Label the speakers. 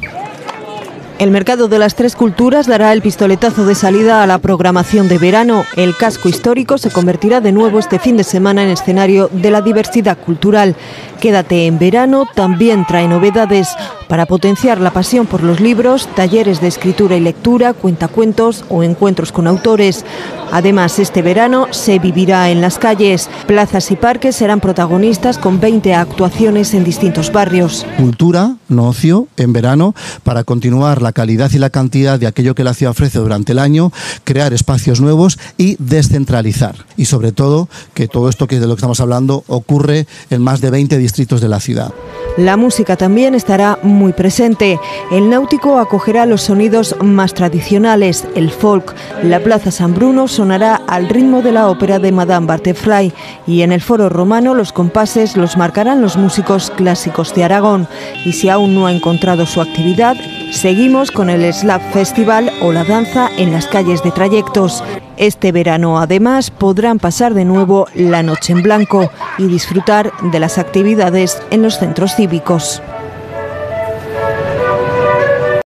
Speaker 1: El Mercado de las Tres Culturas dará el pistoletazo de salida a la programación de verano. El casco histórico se convertirá de nuevo este fin de semana en escenario de la diversidad cultural. Quédate en verano también trae novedades para potenciar la pasión por los libros, talleres de escritura y lectura, cuentacuentos o encuentros con autores. Además, este verano se vivirá en las calles. Plazas y parques serán protagonistas con 20 actuaciones en distintos barrios.
Speaker 2: Cultura, no ocio, en verano, para continuar la calidad y la cantidad de aquello que la ciudad ofrece durante el año, crear espacios nuevos y descentralizar. Y sobre todo, que todo esto de lo que estamos hablando ocurre en más de 20 distritos de la ciudad.
Speaker 1: La música también estará muy presente. El Náutico acogerá los sonidos más tradicionales, el folk. La Plaza San Bruno sonará al ritmo de la ópera de Madame Butterfly y en el Foro Romano los compases los marcarán los músicos clásicos de Aragón. Y si aún no ha encontrado su actividad, seguimos con el Slap Festival o la danza en las calles de Trayectos. Este verano, además, podrán pasar de nuevo la noche en blanco y disfrutar de las actividades en los centros cívicos.